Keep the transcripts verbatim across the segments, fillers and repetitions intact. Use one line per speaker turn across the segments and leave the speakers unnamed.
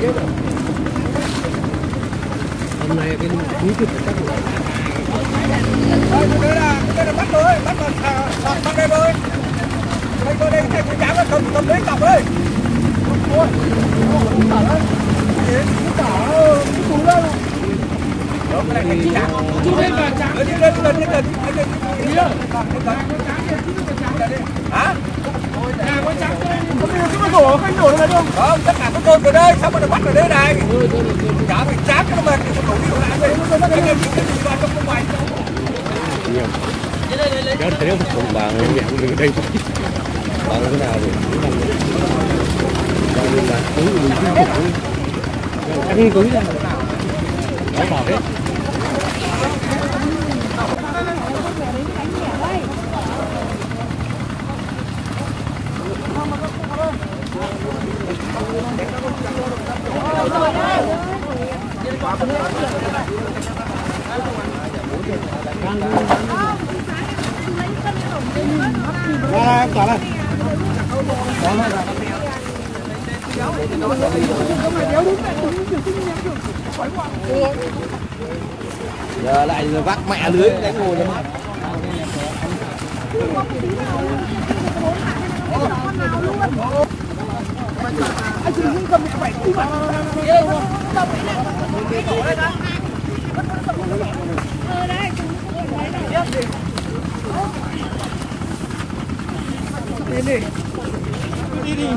Hôm nay cái quý cái chắc là
đây là đây là bắt rồi, bắt vào sọt bắt đây rồi. Đây coi đây cái cá nó cầm cầm lấy cặp ơi. Ôi, cũng tỏ đấy. Cũng tỏ cái túi đâu. Đó cái này cái cá. Chú lên vào trắng. Lên lên lên lên lên. Đi đâu? Hả? Nhà có trắng đây. Có điều cái đổ cái đổ này không? Không, tất cả các con ở đây, sao mà nó bắt ở đây này? Cá bị chát cái nó mệt, nó đổ đi đổ lại đây. Nó cái này cái gì vào trong cái ngoài.
nhiều. Cháu thấy không? Không bà người mẹ của mình ở đây. Bà cái nào rồi? Bà mình là túi mình không phục. Căng túi ra. Đó bỏ hết.
Ra quả này.
Giờ lại vác mẹ lưới đánh ngồi cho mắt.
Anh đừng cầm cái bảy cú mà. Đi đi. Đi đi.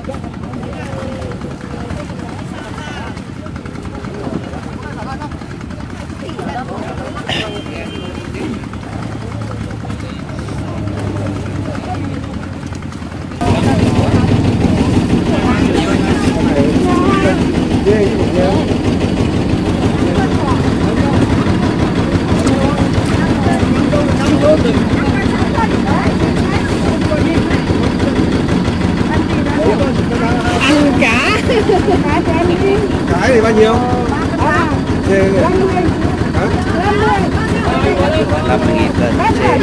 Ăn cá.
Cái thì bao nhiêu?
năm mươi nghìn cân.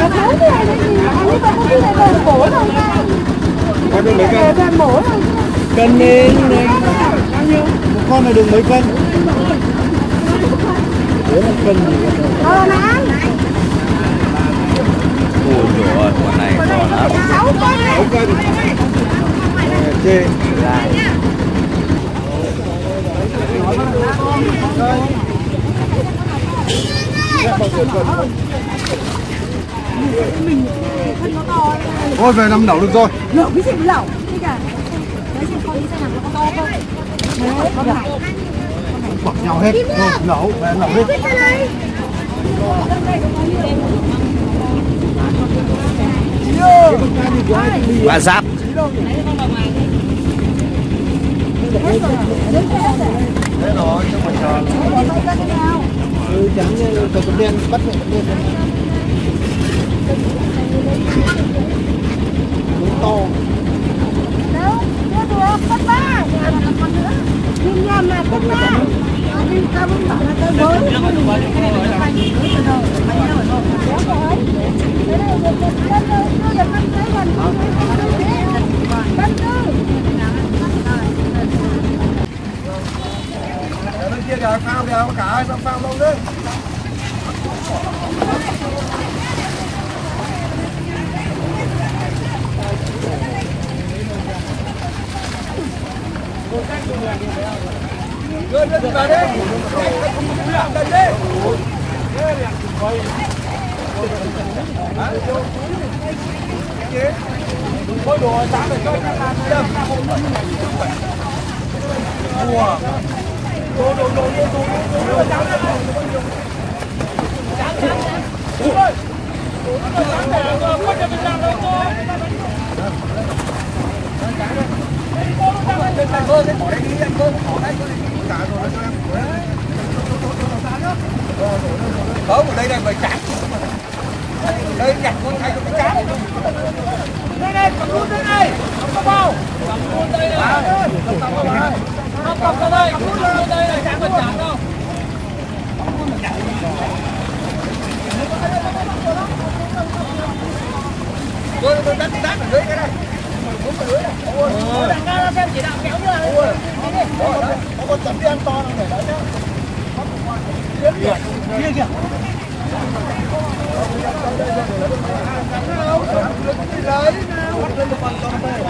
Con được mấy cân?
Cân lên này.
Một con này được mấy cân?
bốn cân gì
Ờ nè.
Ủa rồi, con này to lắm.
sáu cân này.
sáu cân. Chê. Thôi về nằm lẩu được rồi.
Lẩu cái gì cũng lẩu. Thế cả. Đấy xem con đi xem nào nó có to không? Đấy, con này.
Bỏ nhau hết. Thôi lẩu, về lẩu hết.
Ba giáp.
Thế rồi, cho mình chờ. Ừ, trắng từ con đen bắt mẹ con đen. Đúng to.
Đâu, chưa được, con ba. Nhưng nhầm là con ba. Nhưng ta vẫn bảo là tôi mới. Cái này là cái bánh mới rồi đâu, bánh đâu rồi đâu. Kéo rồi. Cái này được một cân thôi, chưa được cân mấy lần. Cân tư.
Ở bên kia kìa, phao kìa, cả hai sao phao lâu đấy. Đưa đưa vào đây. Đây đi. Thôi đồ sáng để cho các bạn xem. Wow. Đồ đồ đồ đồ đồ đồ sáng này. Sáng sáng. Ôi. Đồ sáng này có cho mình làm đâu thôi. Anh Vơ cái bỏ đây đi, anh Vơ bỏ đây cho cả rồi nó cho em. Không, ở đây là phải chán. Đây nhặt con thay cho cái cá này. Đây đây, cầm luôn đây này. Không có bao. Cầm luôn đây này. Cầm cầm vào đây. Không cầm vào đây, cầm luôn đây này, chẳng cần chán đâu. Tôi tôi đắt đắt ở dưới cái này. Đúng ở dưới này. Ôi, đằng ra xem chỉ đạo kéo như là. Ôi. Có tấm đen to này để đấy nhá. Kia kia kìa. Lấy nào, bắt lên một con con đây.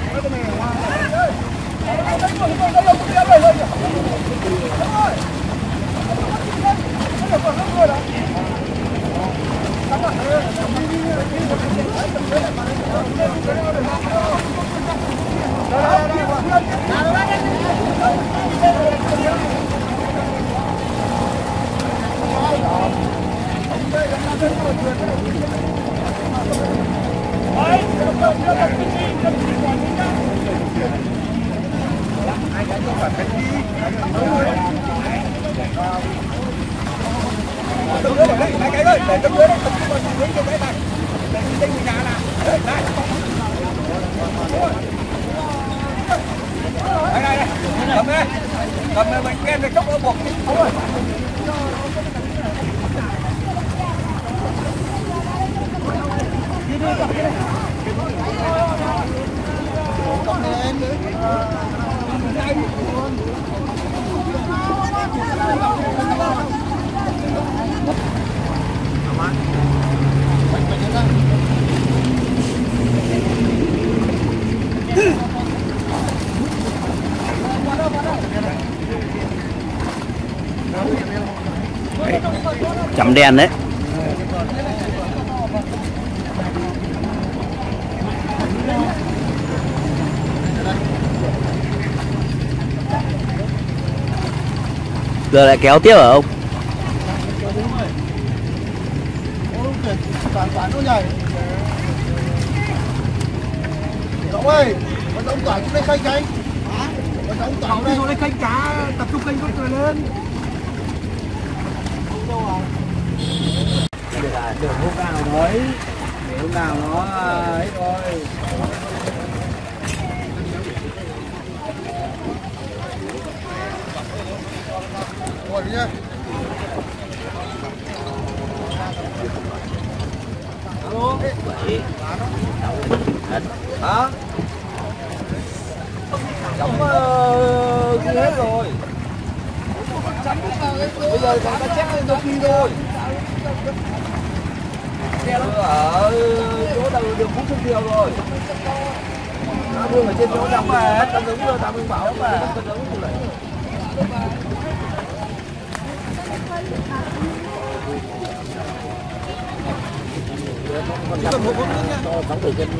Cầm lên mình kem này, cốc ở buộc đi.
Chấm đen đấy. Giờ lại kéo tiếp hả ông?
Ông ơi, con ông tỏi xuống đây khay khay. Con ông tỏi đây xuống đây khay cá, tập trung khay con trời lên.
Đường lúc nào đấy, để lúc nào nó ấy thôi.
Ngồi đi nhá.
Alo. Hả? Chấm uh, kia hết rồi. Bây giờ còn ta check lên đôi khi thôi. Ở chỗ đầu đường Phú Xuân Thiều rồi. Nó đường ở trên chỗ đóng mà, tao đứng rồi tao mới bảo mà, tao đứng như vậy. Sống từ kênh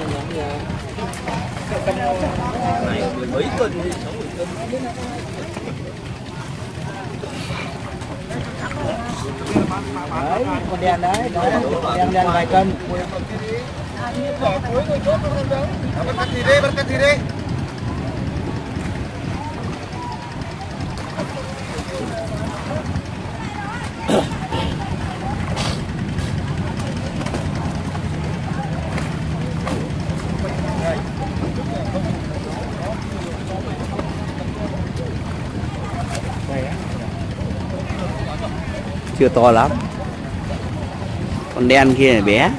này mười mấy cân thì sống mười cân.
Đấy, con đèn đấy, đó, đèn đèn vài cân. Bắt cắt thì đi, bắt cắt thì đi.
Chưa to lắm. Con đen kia này bé.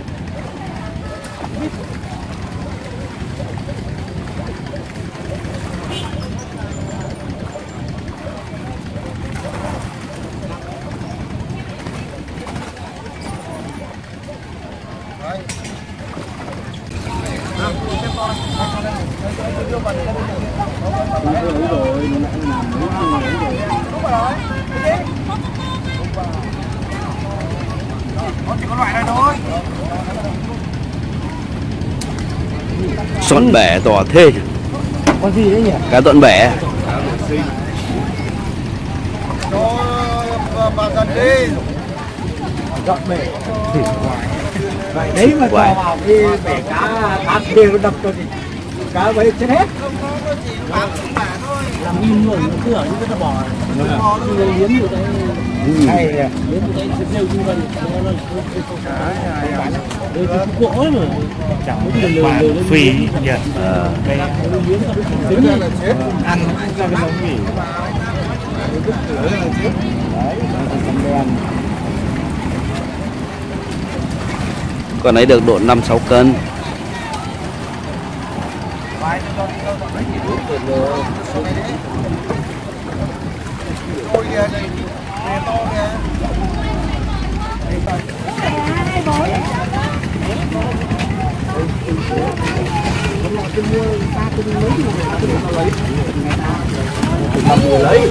Chỉ có loại này thôi.
Xoắn bể to thế.
Con gì đấy nhỉ?
Cá tuận bể.
Cho bà dần đi. Dọn bể. Vậy đấy mà cho vào cái bể cá tát đều đập cho thì cá vậy chết hết. Làm im rồi nó cứ ở như cái bò. Bò nó liếm như thế. Hay nhỉ. Liếm như thế nêu như vậy. Đây cái cỗ mà chẳng có cái lừa lừa
phì nhỉ.
Cái liếm ra là chết. Ăn ra cái lông nghỉ. Cái cửa là chết. Đấy, con đen.
Con ấy được độ năm sáu cân.
kìa này, này to kìa.
Hai bố.
Làm người lấy.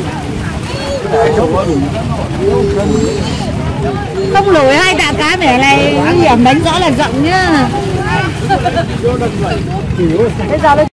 Không lùi hai tạ cá mẻ này nguy hiểm, đánh rõ là rộng nhá. Bây giờ nó